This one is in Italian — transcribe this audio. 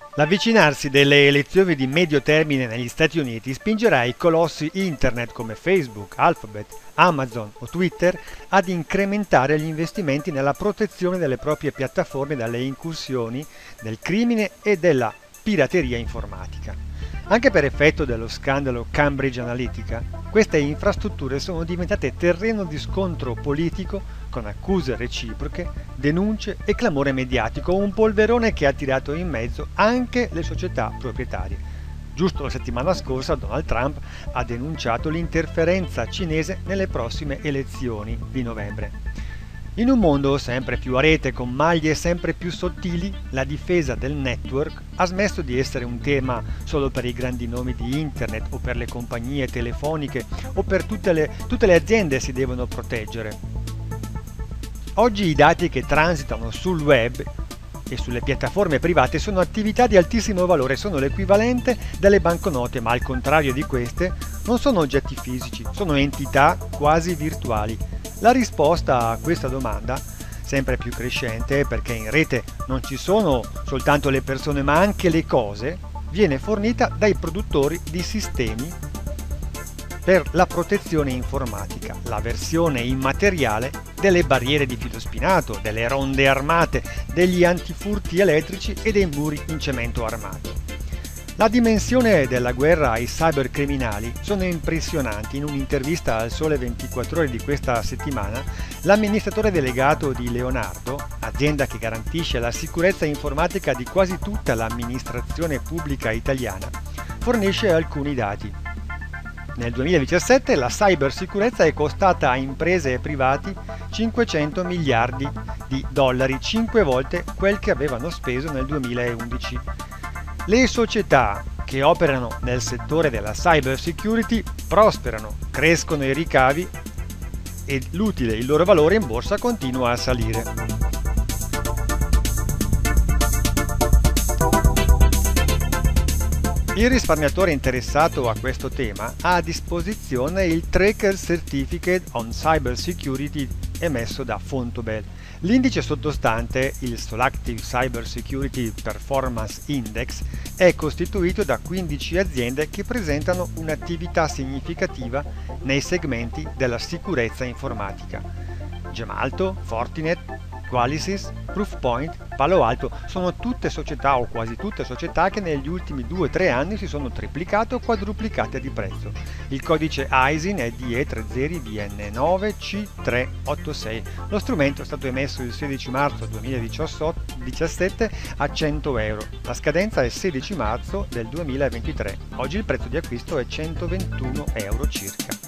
L'avvicinarsi delle elezioni di medio termine negli Stati Uniti spingerà i colossi internet come Facebook, Alphabet, Amazon o Twitter ad incrementare gli investimenti nella protezione delle proprie piattaforme dalle incursioni del crimine e della pirateria informatica. Anche per effetto dello scandalo Cambridge Analytica, queste infrastrutture sono diventate terreno di scontro politico con accuse reciproche, denunce e clamore mediatico, un polverone che ha tirato in mezzo anche le società proprietarie. Giusto la settimana scorsa Donald Trump ha denunciato l'interferenza cinese nelle prossime elezioni di novembre. In un mondo sempre più a rete, con maglie sempre più sottili, la difesa del network ha smesso di essere un tema solo per i grandi nomi di internet o per le compagnie telefoniche o per tutte le aziende si devono proteggere. Oggi i dati che transitano sul web e sulle piattaforme private sono attività di altissimo valore, sono l'equivalente delle banconote, ma al contrario di queste non sono oggetti fisici, sono entità quasi virtuali. La risposta a questa domanda, sempre più crescente, perché in rete non ci sono soltanto le persone ma anche le cose, viene fornita dai produttori di sistemi per la protezione informatica, la versione immateriale delle barriere di filo spinato, delle ronde armate, degli antifurti elettrici e dei muri in cemento armato. La dimensione della guerra ai cybercriminali sono impressionanti. In un'intervista al Sole 24 Ore di questa settimana, l'amministratore delegato di Leonardo, azienda che garantisce la sicurezza informatica di quasi tutta l'amministrazione pubblica italiana, fornisce alcuni dati. Nel 2017 la cybersicurezza è costata a imprese e privati 500 miliardi di dollari, 5 volte quel che avevano speso nel 2011. Le società che operano nel settore della cyber security prosperano, crescono i ricavi e l'utile, il loro valore in borsa continua a salire. Il risparmiatore interessato a questo tema ha a disposizione il Tracker Certificate on Cyber Security emesso da Fontobel. L'indice sottostante, il Solactive Cyber Security Performance Index, è costituito da 15 aziende che presentano un'attività significativa nei segmenti della sicurezza informatica. Gemalto, Fortinet, Qualysys, Proofpoint, Palo Alto sono tutte società o quasi tutte società che negli ultimi 2-3 anni si sono triplicate o quadruplicate di prezzo. Il codice ISIN è DE30BN9C386. Lo strumento è stato emesso il 16 marzo 2017 a 100 euro. La scadenza è 16 marzo del 2023. Oggi il prezzo di acquisto è 121 euro circa.